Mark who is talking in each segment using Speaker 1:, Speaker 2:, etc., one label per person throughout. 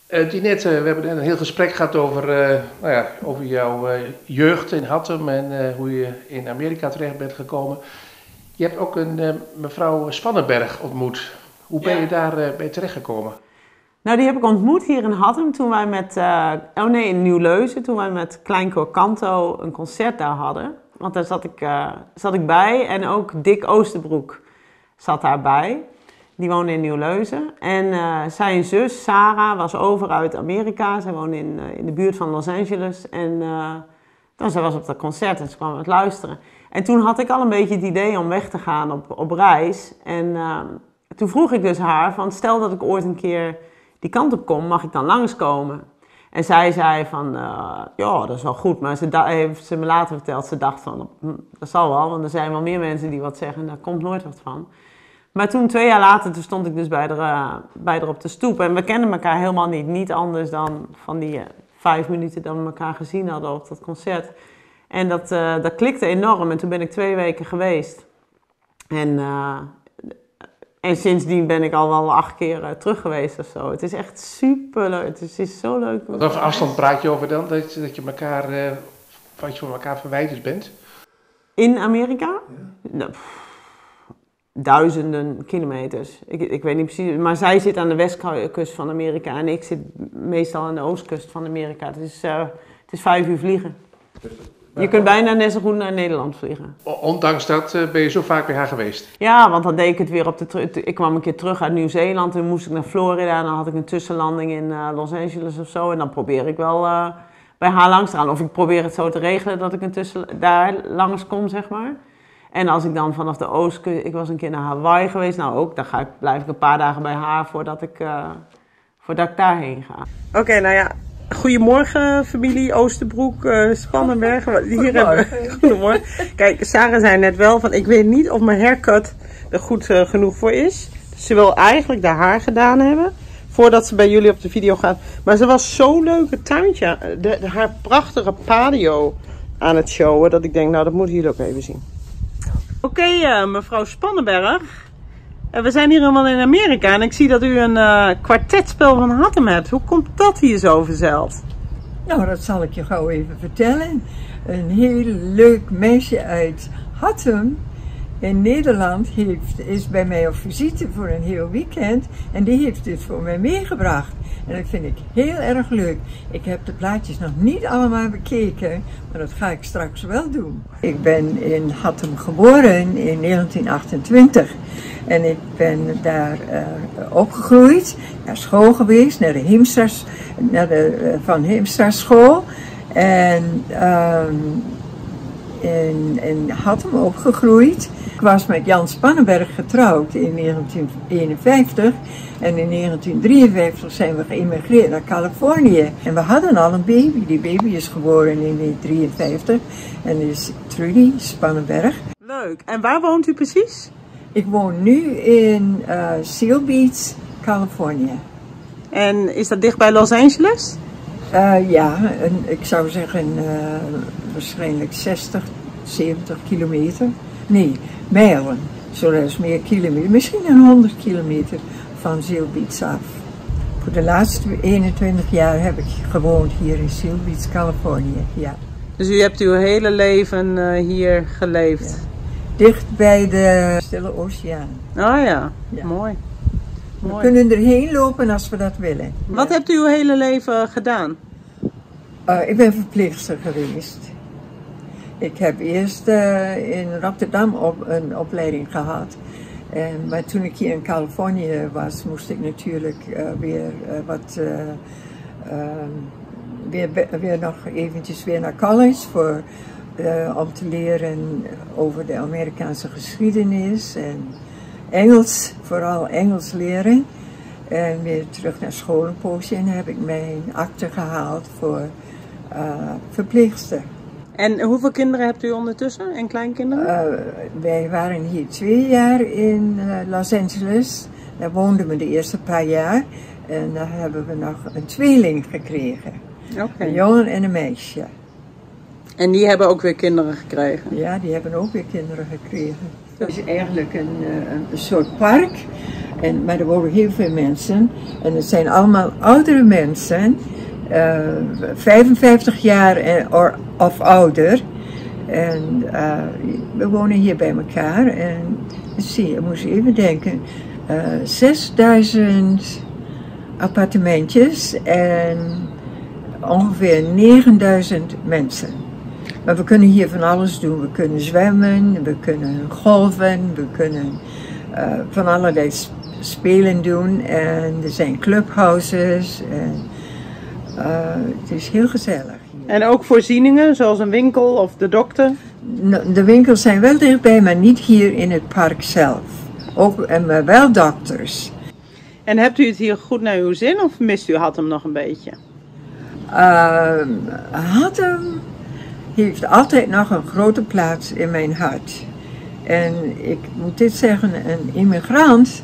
Speaker 1: Dinette, we hebben net een heel gesprek gehad over jouw jeugd in Hattem en hoe je in Amerika terecht bent gekomen. Je hebt ook een mevrouw Spannenberg ontmoet. Hoe ben je daarbij terechtgekomen?
Speaker 2: Nou, die heb ik ontmoet hier in Hattem toen wij in Nieuw-Leuzen, toen wij met Kleinkoor Canto een concert daar hadden. Want daar zat ik bij en ook Dick Oosterbroek zat daarbij. Die woonde in Nieuw-Leuzen. En zijn zus, Sarah, was over uit Amerika. Zij woonde in de buurt van Los Angeles. En zij was op dat concert en ze kwam het luisteren. En toen had ik al een beetje het idee om weg te gaan op reis. En toen vroeg ik dus haar van, stel dat ik ooit een keer die kant op kom, mag ik dan langskomen? En zij zei van, ja, dat is wel goed. Maar heeft ze me later verteld, ze dacht van, dat zal wel. Want er zijn wel meer mensen die wat zeggen en daar komt nooit wat van. Maar toen, 2 jaar later, toen stond ik dus bij haar op de stoep. En we kenden elkaar helemaal niet. Niet anders dan van die 5 minuten dat we elkaar gezien hadden op dat concert. En dat klikte enorm. En toen ben ik 2 weken geweest. En sindsdien ben ik al wel 8 keer terug geweest of zo. Het is echt super leuk. Het is zo leuk.
Speaker 1: Wat voor afstand praat je over dan? Dat je van elkaar verwijderd bent?
Speaker 2: In Amerika? Ja. Nou, duizenden kilometers. Ik weet niet precies. Maar zij zit aan de westkust van Amerika en ik zit meestal aan de oostkust van Amerika. Het is 5 uur vliegen. Je kunt bijna net zo goed naar Nederland vliegen.
Speaker 1: Ondanks dat ben je zo vaak bij haar geweest?
Speaker 2: Ja, want dan deed ik het weer ik kwam een keer terug uit Nieuw-Zeeland. Toen moest ik naar Florida en dan had ik een tussenlanding in Los Angeles of zo. En dan probeer ik wel bij haar langs te gaan. Of ik probeer het zo te regelen dat ik daar langs kom, zeg maar. En als ik dan vanaf de oostkust... Ik was een keer naar Hawaii geweest. Nou ook, dan blijf ik een paar dagen bij haar voordat ik daarheen ga. Oké, nou ja. Goedemorgen familie Oosterbroek, Spannenberg. Goedemorgen. Kijk, Sarah zei net wel van ik weet niet of mijn haircut er goed genoeg voor is. Dus ze wil eigenlijk de haar gedaan hebben voordat ze bij jullie op de video gaat. Maar ze was zo'n leuke tuintje. Haar prachtige patio aan het showen dat ik denk nou dat moeten jullie ook even zien. Oké, mevrouw Spannenberg. We zijn hier helemaal in Amerika en ik zie dat u een kwartetspel van Hattem hebt. Hoe komt dat hier zo verzeild?
Speaker 3: Nou, dat zal ik je gauw even vertellen. Een heel leuk meisje uit Hattem in Nederland is bij mij op visite voor een heel weekend. En die heeft dit voor mij meegebracht. En dat vind ik heel erg leuk. Ik heb de plaatjes nog niet allemaal bekeken, maar dat ga ik straks wel doen. Ik ben in Hattem geboren in 1928. En ik ben daar opgegroeid, naar school geweest, naar de Van Heemstra-school. En in Hattem opgegroeid. Ik was met Jan Spannenberg getrouwd in 1951. En in 1953 zijn we geëmigreerd naar Californië. En we hadden al een baby. Die baby is geboren in 1953. En dat is Trudy Spannenberg.
Speaker 2: Leuk. En waar woont u precies?
Speaker 3: Ik woon nu in Seal Beach, Californië.
Speaker 2: En is dat dicht bij Los Angeles?
Speaker 3: Ja, ik zou zeggen waarschijnlijk 60, 70 kilometer. Nee, mijlen. Zo is meer kilometer. Misschien een 100 kilometer van Seal Beach af. Voor de laatste 21 jaar heb ik gewoond hier in Seal Beach, Californië. Ja.
Speaker 2: Dus u hebt uw hele leven hier geleefd?
Speaker 3: Ja. Dicht bij de Stille Oceaan.
Speaker 2: Oh ja, ja. Mooi.
Speaker 3: We kunnen erheen lopen als we dat willen.
Speaker 2: Wat hebt u uw hele leven gedaan?
Speaker 3: Ik ben verpleegster geweest. Ik heb eerst in Rotterdam een opleiding gehad. Maar toen ik hier in Californië was, moest ik natuurlijk weer nog eventjes weer naar college om te leren over de Amerikaanse geschiedenis en Engels, vooral Engels leren. En weer terug naar school een poosje en heb ik mijn akte gehaald voor verpleegster.
Speaker 2: En hoeveel kinderen hebt u ondertussen en kleinkinderen?
Speaker 3: Wij waren hier 2 jaar in Los Angeles. Daar woonden we de eerste paar jaar. En daar hebben we nog een tweeling gekregen. Okay. Een jongen en een meisje.
Speaker 2: En die hebben ook weer kinderen gekregen?
Speaker 3: Ja, die hebben ook weer kinderen gekregen. Het is eigenlijk een soort park. Maar er wonen heel veel mensen. En het zijn allemaal oudere mensen. 55 jaar of ouder. En we wonen hier bij elkaar. En zie, ik moest even denken. 6000 appartementjes en ongeveer 9000 mensen. Maar we kunnen hier van alles doen. We kunnen zwemmen, we kunnen golven, we kunnen van allerlei spelen doen. En er zijn clubhouses. En, het is heel gezellig hier.
Speaker 2: En ook voorzieningen, zoals een winkel of de dokter?
Speaker 3: De winkels zijn wel dichtbij, maar niet hier in het park zelf. Maar wel dokters.
Speaker 2: En hebt u het hier goed naar uw zin of mist u Hattem nog een beetje?
Speaker 3: Hattem heeft altijd nog een grote plaats in mijn hart. En ik moet dit zeggen, een immigrant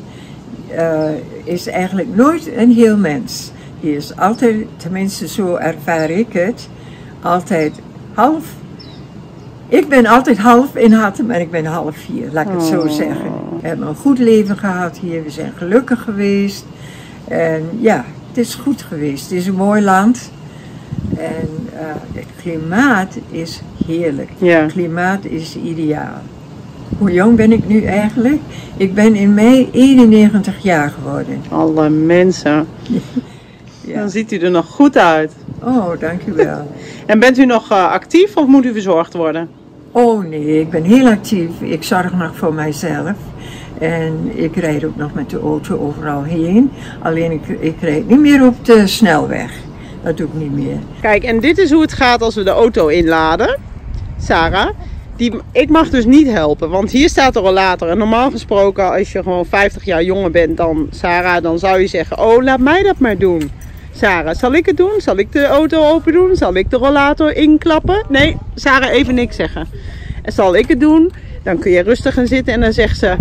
Speaker 3: is eigenlijk nooit een heel mens. Die is altijd, tenminste zo ervaar ik het, altijd half. Ik ben altijd half in Hattem en ik ben half hier, laat ik het zo zeggen. We hebben een goed leven gehad hier, we zijn gelukkig geweest. En ja, het is goed geweest. Het is een mooi land. En het klimaat is heerlijk.
Speaker 2: Ja.
Speaker 3: Het klimaat is ideaal. Hoe jong ben ik nu eigenlijk? Ik ben in mei 91 jaar geworden.
Speaker 2: Alle mensen.
Speaker 3: Ja.
Speaker 2: Dan ziet u er nog goed uit.
Speaker 3: Oh, dankjewel.
Speaker 2: En bent u nog actief of moet u verzorgd worden?
Speaker 3: Oh nee, ik ben heel actief. Ik zorg nog voor mijzelf. En ik rijd ook nog met de auto overal heen. Alleen ik rijd niet meer op de snelweg. Dat doe ik niet meer.
Speaker 2: Kijk, en dit is hoe het gaat als we de auto inladen. Sarah, ik mag dus niet helpen, want hier staat de rollator. En normaal gesproken, als je gewoon 50 jaar jonger bent dan Sarah, dan zou je zeggen, oh, laat mij dat maar doen. Sarah, zal ik het doen? Zal ik de auto open doen? Zal ik de rollator inklappen? Nee, Sarah, even niks zeggen. En zal ik het doen? Dan kun je rustig gaan zitten en dan zegt ze,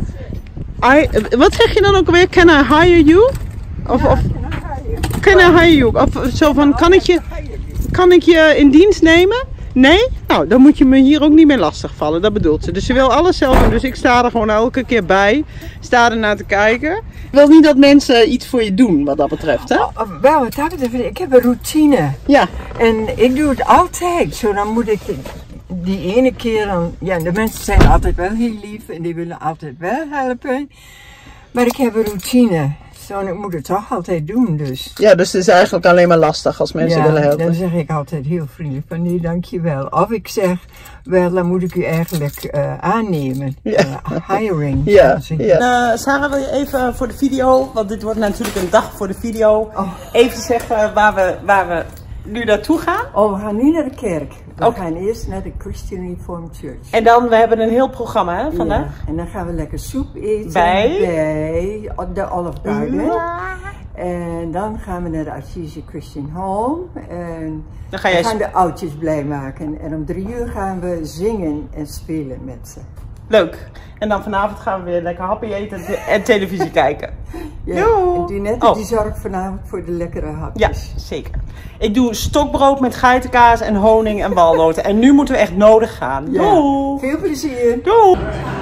Speaker 2: wat zeg je dan ook alweer? Can I hire you? Of can I hire you? Of zo van, kan ik je in dienst nemen? Nee? Nou, dan moet je me hier ook niet meer lastigvallen. Dat bedoelt ze. Dus ze wil alles zelf doen. Dus ik sta er gewoon elke keer bij. Sta er naar te kijken. Ik wil niet dat mensen iets voor je doen, wat dat betreft, hè?
Speaker 3: Wel, wat dat betreft, ik heb een routine.
Speaker 2: Ja.
Speaker 3: En ik doe het altijd. Zo, dan moet ik die ene keer dan... Ja, de mensen zijn altijd wel heel lief en die willen altijd wel helpen. Maar ik heb een routine. Zo, en ik moet het toch altijd doen, dus.
Speaker 2: Ja, dus het is eigenlijk alleen maar lastig als mensen willen helpen.
Speaker 3: Dan zeg ik altijd heel vriendelijk van nee, dankjewel. Of ik zeg, wel, dan moet ik u eigenlijk aannemen.
Speaker 2: Ja.
Speaker 3: Hiring.
Speaker 2: Ja. Sarah, wil je even voor de video, want dit wordt natuurlijk een dag voor de video, even zeggen waar we nu naartoe gaan?
Speaker 3: Oh, we gaan nu naar de kerk. We gaan eerst naar de Christian Reformed Church.
Speaker 2: En dan, we hebben een heel programma hè, vandaag.
Speaker 3: Ja, en dan gaan we lekker soep eten
Speaker 2: bij
Speaker 3: de Olive Garden. En dan gaan we naar de Artesia Christian Home. En
Speaker 2: dan
Speaker 3: we gaan de oudjes blij maken. En om 3 uur gaan we zingen en spelen met ze.
Speaker 2: Leuk. En dan vanavond gaan we weer lekker happy eten en televisie kijken.
Speaker 3: Ja, en Dinette die zorgt vanavond voor de lekkere hapjes.
Speaker 2: Ja, zeker. Ik doe stokbrood met geitenkaas en honing en walnoten. En nu moeten we echt nodig gaan.
Speaker 3: Ja.
Speaker 2: Doei!
Speaker 3: Veel plezier!
Speaker 2: Doei!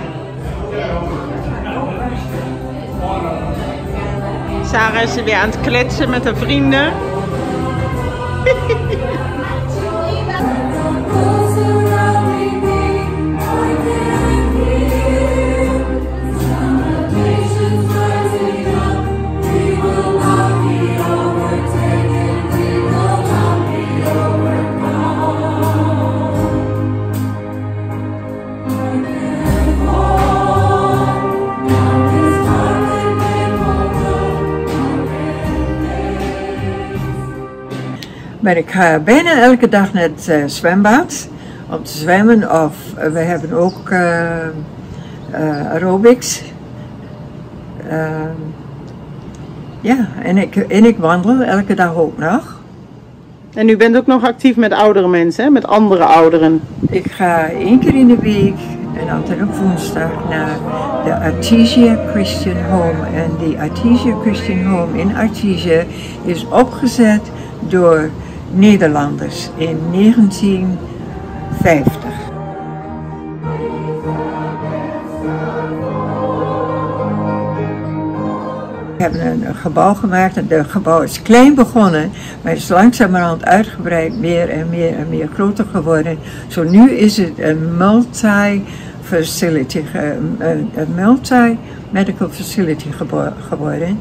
Speaker 2: Sarah is weer aan het kletsen met haar vrienden.
Speaker 3: Maar ik ga bijna elke dag naar het zwembad om te zwemmen. Of we hebben ook aerobics. Ja, en ik wandel elke dag ook nog.
Speaker 2: En u bent ook nog actief met oudere mensen, hè? Met andere ouderen?
Speaker 3: Ik ga 1 keer in de week en altijd op woensdag naar de Artesia Christian Home. En die Artesia Christian Home in Artesia is opgezet door Nederlanders in 1950. We hebben een gebouw gemaakt en het gebouw is klein begonnen, maar is langzamerhand uitgebreid, meer en meer en meer groter geworden. Zo nu is het een multi-facility, een multi-medical facility geworden.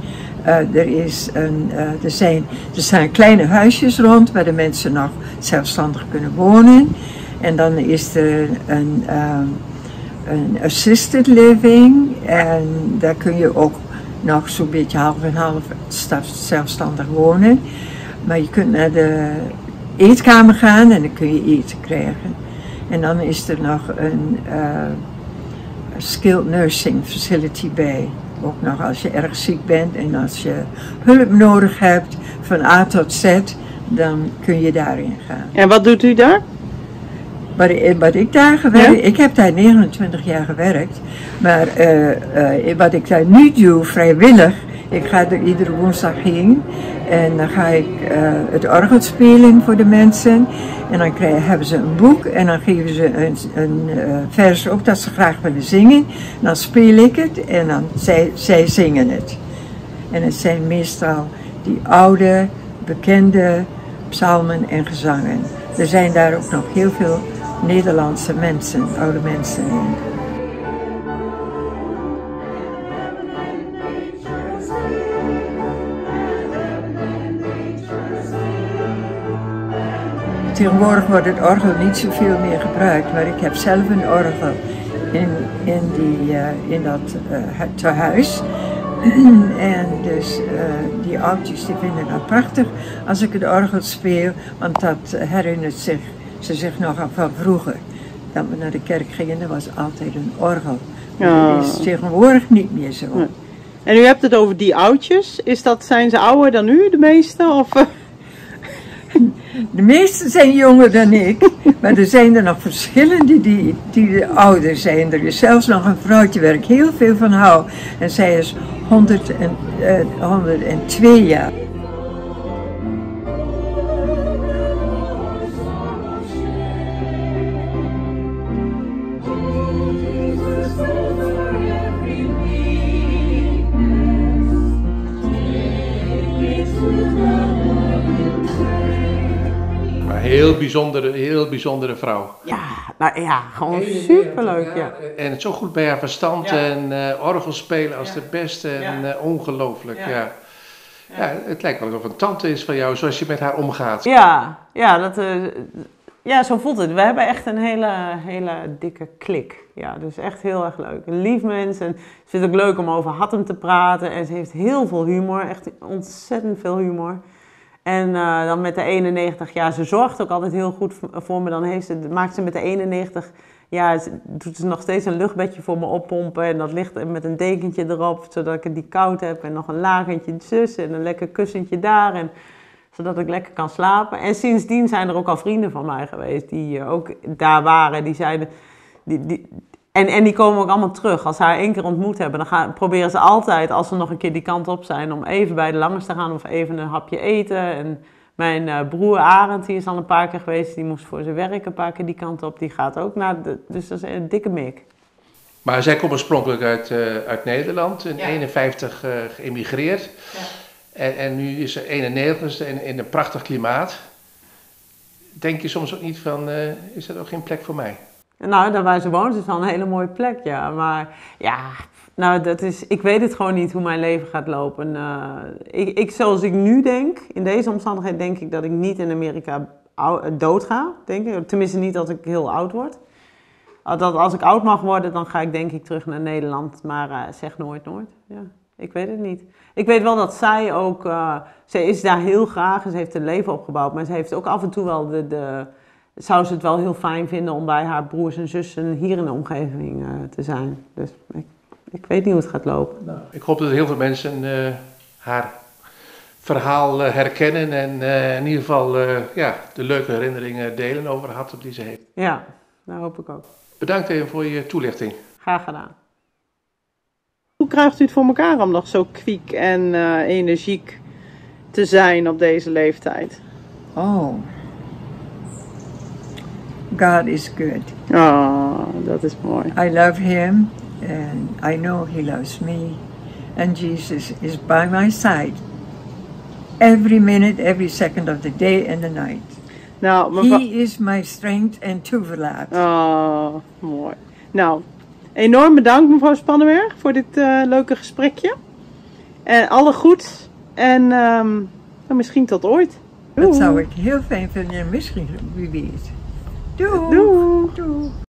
Speaker 3: Er zijn kleine huisjes rond waar de mensen nog zelfstandig kunnen wonen. En dan is er een assisted living en daar kun je ook nog zo'n beetje half en half zelfstandig wonen. Maar je kunt naar de eetkamer gaan en dan kun je eten krijgen. En dan is er nog een skilled nursing facility bij. Ook nog als je erg ziek bent en als je hulp nodig hebt van A tot Z, dan kun je daarin gaan.
Speaker 2: En wat doet u daar?
Speaker 3: Wat ik daar gewerkt, ik heb daar 29 jaar gewerkt, maar wat ik daar nu doe, vrijwillig, ik ga er iedere woensdag heen en dan ga ik het orgel spelen voor de mensen en dan hebben ze een boek en dan geven ze een vers ook dat ze graag willen zingen. Dan speel ik het en dan zij zingen het. En het zijn meestal die oude, bekende psalmen en gezangen. Er zijn daar ook nog heel veel Nederlandse mensen, oude mensen in. Tegenwoordig wordt het orgel niet zoveel meer gebruikt, maar ik heb zelf een orgel in dat tehuis. En dus die oudjes die vinden dat prachtig als ik het orgel speel, want dat herinnert ze zich nog aan van vroeger. Dat we naar de kerk gingen, er was altijd een orgel.
Speaker 2: Ja.
Speaker 3: Dat is tegenwoordig niet meer zo.
Speaker 2: Nee. En u hebt het over die oudjes. Zijn ze ouder dan u, de meeste? Of?
Speaker 3: De meesten zijn jonger dan ik, maar er zijn er nog verschillende die ouder zijn. Er is zelfs nog een vrouwtje waar ik heel veel van hou en zij is 102 jaar.
Speaker 1: Heel bijzondere vrouw.
Speaker 2: Ja, nou ja, gewoon superleuk. Ja.
Speaker 1: En zo goed bij haar verstand en orgel spelen als de beste en ongelooflijk. Ja. Ja, het lijkt wel alsof het een tante is van jou, zoals je met haar omgaat.
Speaker 2: Ja, zo voelt het. We hebben echt een hele dikke klik. Ja, dus echt heel erg leuk. Een lief mens en ze vindt het ook leuk om over Hattem te praten. En ze heeft heel veel humor, echt ontzettend veel humor. En dan met de 91 jaar, ze zorgt ook altijd heel goed voor me. Dan maakt ze met de 91 jaar, doet ze nog steeds een luchtbedje voor me oppompen. En dat ligt met een dekentje erop, zodat ik het niet koud heb. En nog een lakentje zus en een lekker kussentje daar. En, zodat ik lekker kan slapen. En sindsdien zijn er ook al vrienden van mij geweest die ook daar waren. Die zeiden... En die komen ook allemaal terug. Als ze haar 1 keer ontmoet hebben, dan proberen ze altijd, als ze nog een keer die kant op zijn, om even bij de Langers te gaan of even een hapje eten. En mijn broer Arend, die is al een paar keer geweest, die moest voor zijn werk een paar keer die kant op. Die gaat ook dus dat is een dikke mik.
Speaker 1: Maar zij komt oorspronkelijk uit Nederland, in 51 geëmigreerd. Ja. En nu is ze 91 in een prachtig klimaat. Denk je soms ook niet van, is dat ook geen plek voor mij?
Speaker 2: Nou, daar waar ze woont is wel een hele mooie plek, ja. Maar ja, nou, ik weet het gewoon niet hoe mijn leven gaat lopen. Zoals ik nu denk, in deze omstandigheden denk ik dat ik niet in Amerika dood ga. Denk ik. Tenminste niet als ik heel oud word. Dat als ik oud mag worden, dan ga ik denk ik terug naar Nederland. Maar zeg nooit nooit. Ja, ik weet het niet. Ik weet wel dat zij ook, ze is daar heel graag en ze heeft een leven opgebouwd. Maar ze heeft ook af en toe wel zou ze het wel heel fijn vinden om bij haar broers en zussen hier in de omgeving te zijn. Dus ik weet niet hoe het gaat lopen.
Speaker 1: Nou, ik hoop dat heel veel mensen haar verhaal herkennen en in ieder geval de leuke herinneringen delen over Hattem die ze heeft.
Speaker 2: Ja, dat hoop ik ook.
Speaker 1: Bedankt even voor je toelichting.
Speaker 2: Graag gedaan. Hoe krijgt u het voor elkaar om nog zo kwiek en energiek te zijn op deze leeftijd?
Speaker 3: Oh. God is good.
Speaker 2: Oh, dat is mooi.
Speaker 3: I love him and I know he loves me. and Jesus is by my side. Every minute, every second of the day and the night.
Speaker 4: Nou,
Speaker 3: He is my strength and toeverlaat.
Speaker 4: Oh, mooi. Nou, enorm bedankt mevrouw Spannenberg voor dit leuke gesprekje. En alle goeds. En misschien tot ooit.
Speaker 3: Dat zou ik heel fijn vinden en misschien wie weet. Doei!
Speaker 4: Doei!
Speaker 3: Doei.